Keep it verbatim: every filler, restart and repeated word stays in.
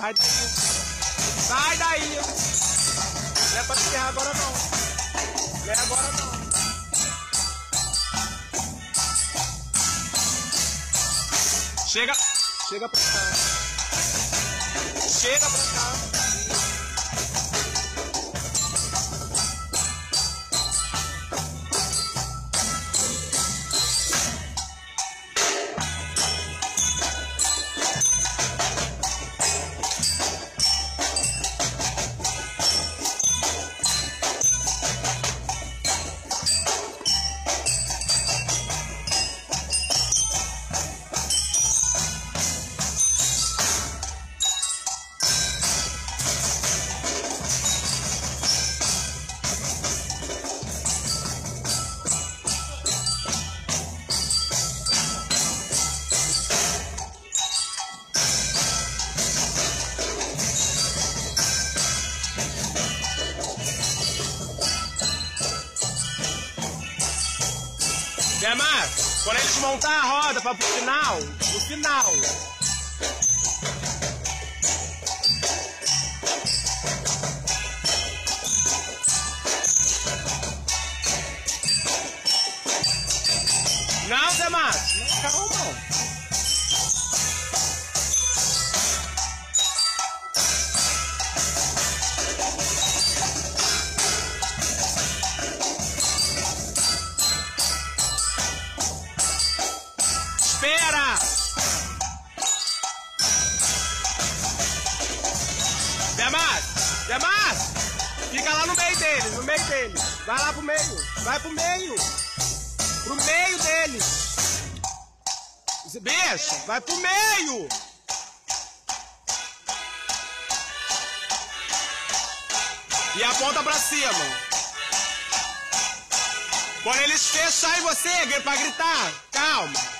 Sai daí. Sai daí. Não é pra te ferrar agora não. Não é agora não. Chega. Chega pra cá. Chega pra cá. Demar, quando eles montar a roda para pro final, no final. Não, Demar, não, calma. Espera! Demar! Demar! Fica lá no meio deles, no meio deles. Vai lá pro meio. Vai pro meio. Pro meio deles. Bicho, vai pro meio. E aponta pra cima. Quando eles fecharem você, pra gritar, calma.